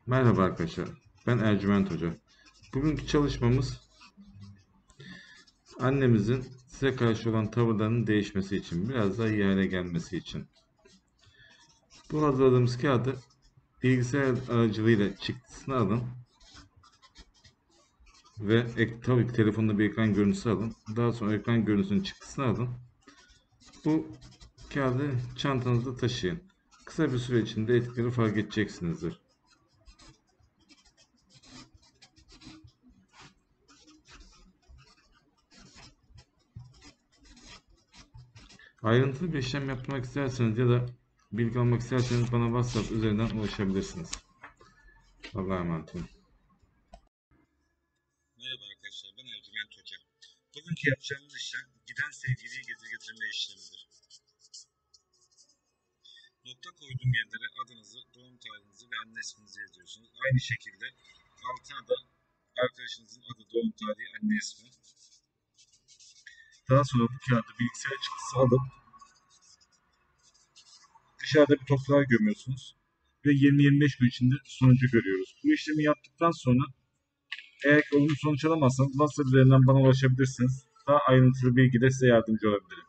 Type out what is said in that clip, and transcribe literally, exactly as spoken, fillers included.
Merhaba arkadaşlar, ben Ercüment Hoca. Bugünkü çalışmamız annemizin size karşı olan tavırlarının değişmesi için, biraz daha iyi hale gelmesi için. Bu hazırladığımız kağıdı bilgisayar aracılığıyla çıktısını alın ve ek, tabii ki telefonda bir ekran görüntüsü alın. Daha sonra ekran görüntüsünün çıktısını alın. Bu kağıdı çantanızda taşıyın. Kısa bir süre içinde etkileri fark edeceksinizdir. Ayrıntılı bir işlem yapmak isterseniz ya da bilgi almak isterseniz bana WhatsApp üzerinden ulaşabilirsiniz. Allah'a emanet olun. Merhaba arkadaşlar, ben Ercüment Hoca. Bugünkü yapacağımız işlem giden sevgiliyi getir getirme işlemidir. Nokta koyduğum yerlere adınızı, doğum tarihinizi ve anne isminizi yazıyorsunuz. Aynı şekilde altına da arkadaşınızın adı, doğum tarihi, anne ismi. Daha sonra bu kağıdı bilgisayar çıktısı alıp dışarıda bir toprağa gömüyorsunuz ve yirmi yirmi beş gün içinde sonucu görüyoruz. Bu işlemi yaptıktan sonra eğer olumlu sonuç alamazsanız WhatsApp üzerinden bana ulaşabilirsiniz. Daha ayrıntılı bilgide size yardımcı olabilirim.